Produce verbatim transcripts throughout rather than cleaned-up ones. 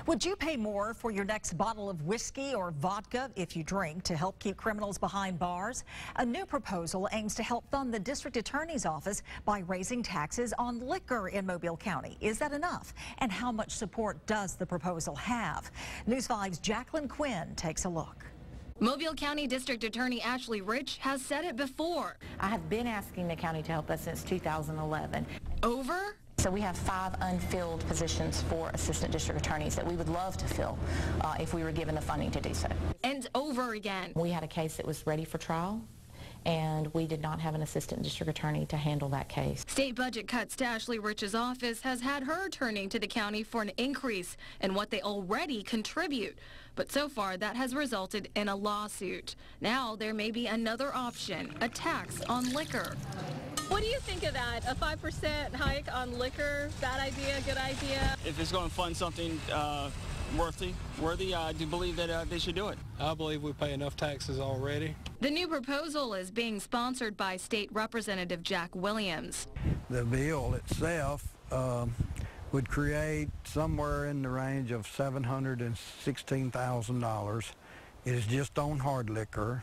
Would you pay more for your next bottle of whiskey or vodka if you drink to help keep criminals behind bars? A new proposal aims to help fund the district attorney's office by raising taxes on liquor in Mobile County. Is that enough? And how much support does the proposal have? News five's Jacqueline Quinn takes a look. Mobile County District Attorney Ashley Rich has said it before. I have been asking the county to help us since two thousand eleven. Over? So we have five unfilled positions for assistant district attorneys that we would love to fill uh, if we were given the funding to do so. And over again. We had a case that was ready for trial, and we did not have an assistant district attorney to handle that case. State budget cuts to Ashley Rich's office has had her turning to the county for an increase in what they already contribute. But so far, that has resulted in a lawsuit. Now there may be another option, a tax on liquor. What do you think of that? A five percent hike on liquor? Bad idea, good idea? If it's going to fund something uh, worthy, worthy, I do believe that uh, they should do it. I believe we pay enough taxes already. The new proposal is being sponsored by State Representative Jack Williams. The bill itself um, would create somewhere in the range of seven hundred sixteen thousand dollars. It is just on hard liquor,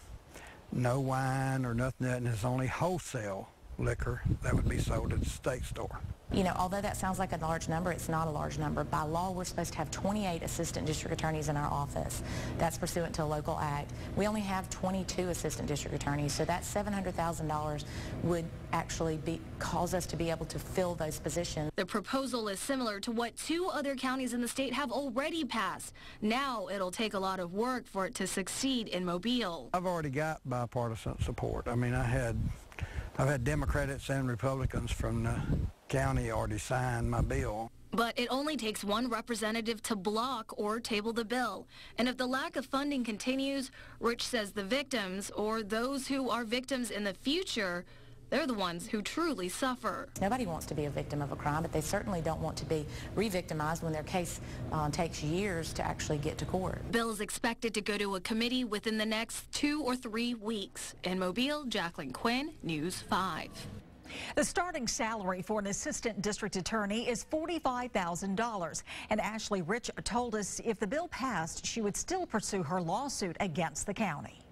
no wine or nothing, and it's only wholesale liquor that would be sold at the state store. You know, although that sounds like a large number, it's not a large number. By law, we're supposed to have twenty-eight assistant district attorneys in our office. That's pursuant to a local act. We only have twenty-two assistant district attorneys, so that seven hundred thousand dollars would actually be, cause us to be able to fill those positions. The proposal is similar to what two other counties in the state have already passed. Now it'll take a lot of work for it to succeed in Mobile. I've already got bipartisan support. I mean, I had, I've had Democrats and Republicans from the county already signed my bill. But it only takes one representative to block or table the bill. And if the lack of funding continues, Rich says the victims, or those who are victims in the future, they're the ones who truly suffer. Nobody wants to be a victim of a crime, but they certainly don't want to be re-victimized when their case uh, takes years to actually get to court. Bill is expected to go to a committee within the next two or three weeks. In Mobile, Jacqueline Quinn, News five. The starting salary for an assistant district attorney is forty-five thousand dollars. And Ashley Rich told us if the bill passed, she would still pursue her lawsuit against the county.